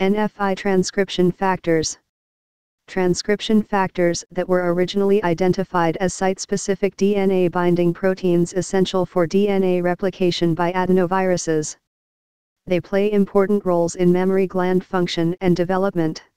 NFI Transcription Factors. Transcription factors that were originally identified as site-specific DNA binding proteins essential for DNA replication by adenoviruses. They play important roles in mammary gland function and development.